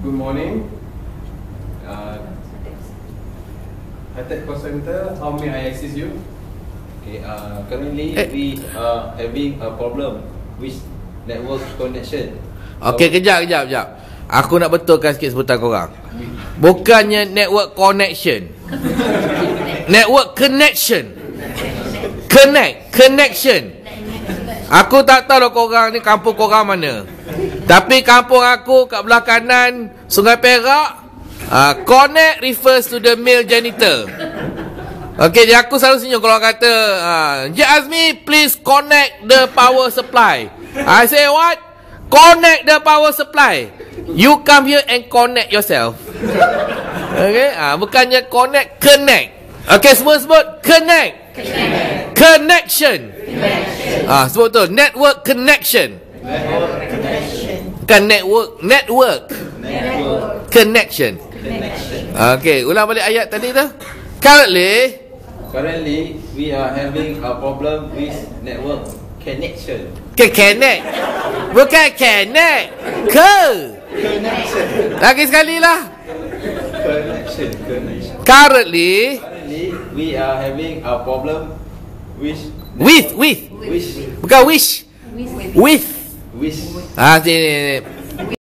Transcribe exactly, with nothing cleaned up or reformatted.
Good morning. Uh, High-Tech Call Center, how may I assist you? Okay, uh, currently Eh. we are having a problem with network connection. Okey, kejap, kejap, kejap. Aku nak betulkan sikit sebutan korang. Bukannya network connection. Network connection. Connect, connection. Aku tak tahu lah korang ni kampung korang mana. Tapi kampung aku kat belah kanan Sungai Perak, uh, connect refers to the male genital. Okay, jadi aku selalu senyum kalau kata uh, Encik Azmi, please connect the power supply. I say what? Connect the power supply. You come here and connect yourself. Okay, uh, bukannya connect, connect. Okay, semua sebut connect, connect. Connection, connection. Ah, sebut tu network connection. Network connection. Bukan network, network, Network connection. connection. Okay, ulang balik ayat tadi tu. Currently, Currently we are having a problem with network connection. ke connect. Bukan connect. Ke. Connection. Lagi sekali lah. Connection. Connection. Currently, Currently we are having a problem with with, with. with Bukan wish. With. with Ah, sini.